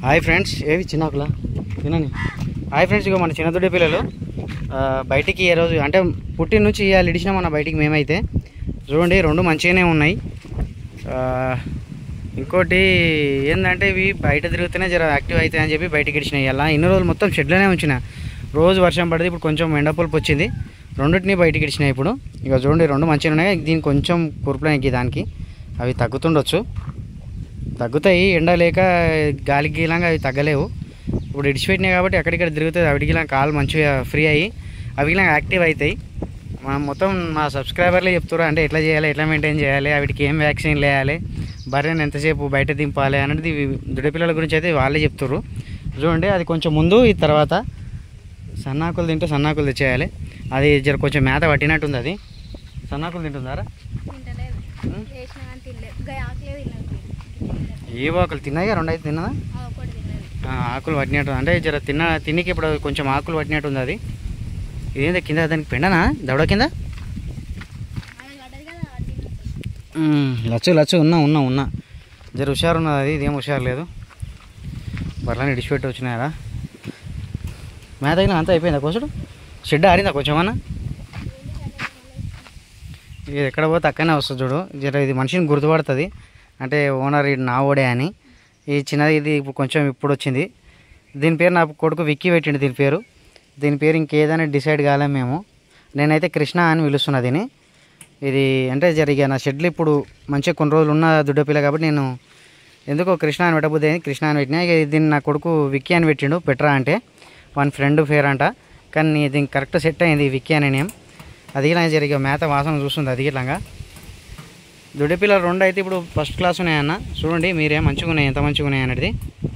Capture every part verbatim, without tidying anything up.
Hi friends, ఏవి చిన్నకులా వినని. Hi friends, ఇక మన చిన్న దొడ్డి పిల్లలు బయటికి ఏ రోజు అంటే పుట్టిన నుంచి ఇవాళ ఇడిచినాం మన బయటికి మేమైతే. చూడండి, రెండు మంచిగానే ఉన్నాయి. ఇంకోటి ఏంటంటే ఇవి బయట తిరుగుతూనే జర యాక్టివ్ అవుతాయి అని చెప్పి బయటకి ఇడిచినాయి. ఇలా ఇన్ని రోజులు మొత్తం షెడ్లోనే ఉంచిన. రోజు వర్షం పడింది, ఇప్పుడు కొంచెం ఎండపొలుపు వచ్చింది, రెండింటిని బయటికి ఇడిచినాయి. ఇప్పుడు ఇక చూడండి, రెండు మంచిగా ఉన్నాయి. దీనికి కొంచెం కురుపులకి దానికి అవి తగ్గుతుండొచ్చు, తగ్గుతాయి. ఎండ లేక గాలికి గీలంగా అవి తగ్గలేవు. ఇప్పుడు ఇడిచిపెట్టినాయి కాబట్టి ఎక్కడిక్కడ తిరుగుతుంది. అవిటికి కాలు మంచిగా ఫ్రీ అయ్యి అవి యాక్టివ్ అవుతాయి. మనం మొత్తం మా సబ్స్క్రైబర్లే చెప్తారు అంటే ఎట్లా చేయాలి, ఎట్లా మెయింటైన్ చేయాలి, వాటికి ఏం వ్యాక్సిన్ వేయాలి, బర్రెని ఎంతసేపు బయట దింపాలి అనేది దొడ్డి పిల్లల గురించి అయితే వాళ్ళే చెప్తారు. చూడండి, అది కొంచెం ముందు ఈ తర్వాత సన్నాకులు తింటే సన్నాకులు తెచ్చేయాలి. అది జర కొంచెం మేత పట్టినట్టుంది. అది సన్నాకులు తింటుందారా? ఏ ఆకులు తిన్నాయి? రెండు అయితే తిన్నదా? ఆకులు పట్టినట్టు అంటే జర తిన్న తిన్నికి ఇప్పుడు కొంచెం ఆకులు పట్టినట్టు ఉంది. అది ఇదేందా కింద దానికి పెండనా దవడ కింద? లచ్చు లచ్చు ఉన్నా ఉన్నా ఉన్నా జర హుషారు ఉన్నది. అది ఇదేం హుషారు లేదు. బర్రెని ఇడిచిపెట్టి వచ్చినాయరా. మేత అయినా అంతా అయిపోయిందా? కోసడు షెడ్ ఆడిందా కొంచెం అన్న? ఇది ఎక్కడ పోతే అక్కడనే వస్తుంది చూడు. జర ఇది మనిషిని గుర్తుపడుతుంది అంటే ఓనర్ ఇది నా ఓడే అని. ఈ చిన్నది ఇది ఇప్పుడు కొంచెం ఇప్పుడు వచ్చింది. దీని పేరు నా కొడుకు విక్కీ పెట్టిండు దీని పేరు. దీని పేరు ఇంకేదైనా డిసైడ్ కాలేము మేము. నేనైతే కృష్ణ అని పిలుస్తున్నా దీన్ని. ఇది అంటే జరిగా నా షెడ్లు ఇప్పుడు మంచిగా కొన్ని రోజులు ఉన్న దుడ్డపిల్ల కాబట్టి నేను ఎందుకో కృష్ణ అని పెట్టబోద్ది అని కృష్ణ అని పెట్టినా. ఇక దీన్ని నా కొడుకు విక్కీ అని పెట్టిండు. పెట్టరా అంటే వన్ ఫ్రెండ్ పేరు అంట, కానీ దీనికి కరెక్ట్ సెట్ అయింది విక్కీ అని నేమ్. అది ఇలా జరిగే మేత వాసన చూస్తుంది. అది ఇట్లాగా దుడ్డి పిల్లలు రెండు అయితే ఇప్పుడు ఫస్ట్ క్లాస్ ఉన్నాయన్న. చూడండి మీరే మంచిగా ఉన్నాయి, ఎంత మంచిగా ఉన్నాయి అనేది.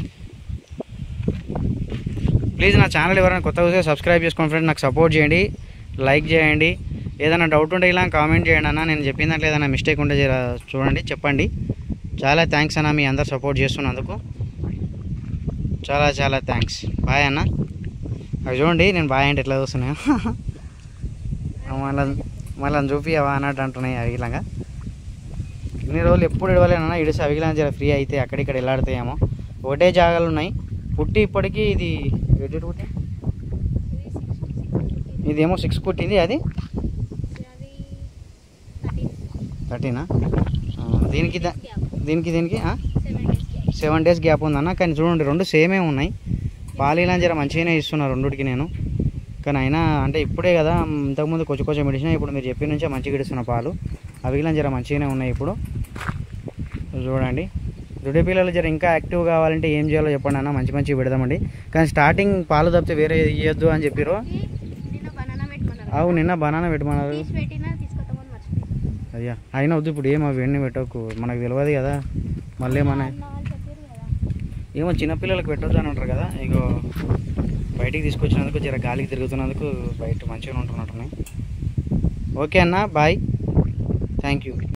ప్లీజ్ నా ఛానల్ ఎవరైనా కొత్తగా చూస్తే సబ్స్క్రైబ్ చేసుకోండి ఫ్రెండ్స్. నాకు సపోర్ట్ చేయండి, లైక్ చేయండి. ఏదైనా డౌట్ ఉంటే ఇలా కామెంట్ చేయండి అన్న. నేను చెప్పిన దాంట్లో ఏదైనా మిస్టేక్ ఉంటే చూడండి, చెప్పండి. చాలా థ్యాంక్స్ అన్న, మీ అందరు సపోర్ట్ చేస్తున్నందుకు చాలా చాలా థ్యాంక్స్. బాయ్ అన్న. అవి చూడండి నేను బాయ్ అంటే ఎట్లా చూస్తున్నాయో. మళ్ళీ మళ్ళీ చూపివా అన్నట్టు అంటున్నాయి అవి ఇలాగా. ఇన్ని రోజులు ఎప్పుడు ఇడవలేనన్నా ఇడిసి అవిగిలా జర ఫ్రీ అయితే అక్కడిక్కడ వెళ్ళాడుతాయేమో. ఒకటే జాగాలు ఉన్నాయి. పుట్టి ఇప్పటికీ ఇది ఎడ్జెట్ పుట్టి ఇదేమో సిక్స్ పుట్టింది. అది థర్టీనా? దీనికి దీనికి దీనికి సెవెన్ డేస్ గ్యాప్ ఉందన్న. కానీ చూడండి రెండు సేమే ఉన్నాయి. పాలు ఇలా జర మంచిగానే ఇస్తున్నారు రెండుకి నేను. కానీ అయినా అంటే ఇప్పుడే కదా, ఇంతకుముందు కొంచెం కొంచెం ఇడిచినా. ఇప్పుడు మీరు చెప్పిన నుంచే మంచిగా ఇడుస్తున్న పాలు. అవి ఇలా జర మంచిగానే ఉన్నాయి ఇప్పుడు. చూడండి, దుడ్డి పిల్లలు జర ఇంకా యాక్టివ్ కావాలంటే ఏం చేయాలో చెప్పండి అన్న. మంచి మంచిగా పెడదామండి. కానీ స్టార్టింగ్ పాలు తప్పితే వేరే ఇవ్వద్దు అని చెప్పారు. అవు నిన్న బనానా పెట్టమన్నారు. అయ్యా అయినా వద్దు ఇప్పుడు ఏమో వెండి పెట్టకు, మనకు తెలియదు కదా. మళ్ళీ మన ఏమో చిన్నపిల్లలకు పెట్టొద్దు అని అంటారు కదా. ఇగో బయటికి తీసుకొచ్చినందుకు జర గాలికి తిరుగుతున్నందుకు బయట మంచిగా ఉంటున్నట్టున్నాయి. ఓకే అన్న, బాయ్, థ్యాంక్ యూ.